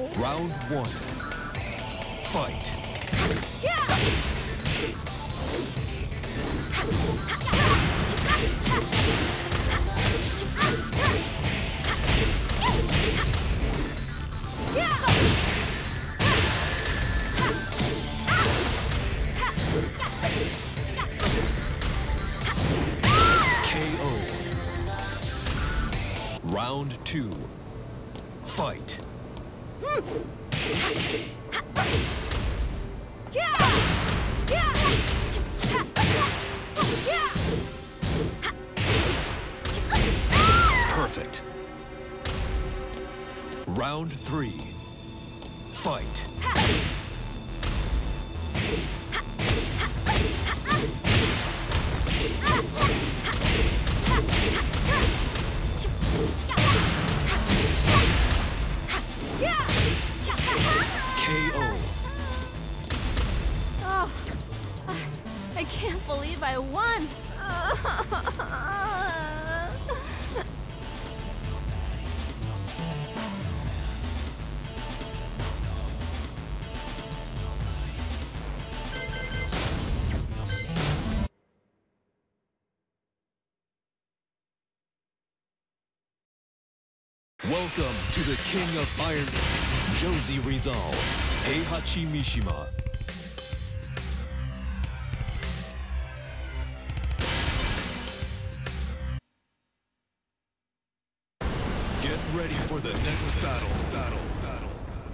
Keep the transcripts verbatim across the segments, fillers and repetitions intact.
Round one. Fight. K O. Round two. Fight. Perfect. Round three. Fight. K O. Oh, I can't believe I won. Welcome to the King of Iron, Josie Rizal, Heihachi Mishima. Get ready for the next battle, battle, battle.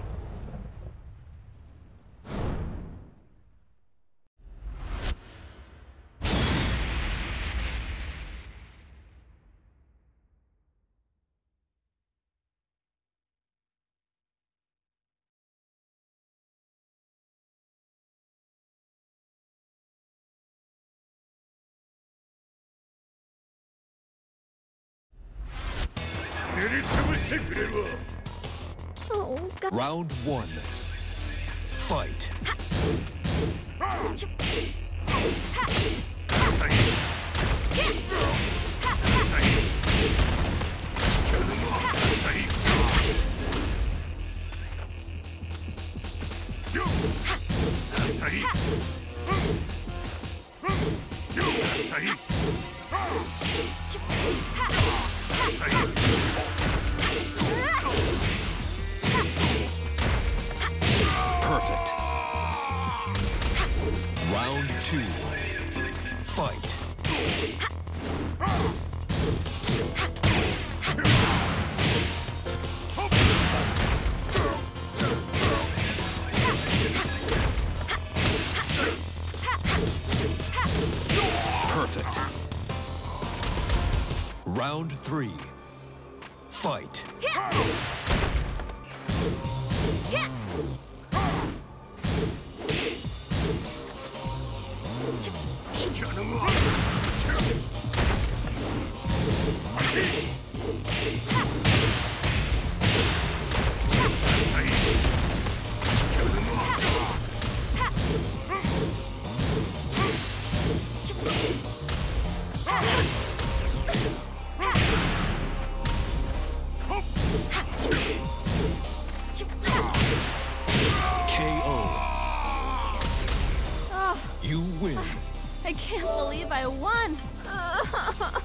Oh, God. Round one. Fight. Perfect. Round two. Fight. Perfect. Round three. Fight. K O. Oh, You win. I can't believe I won.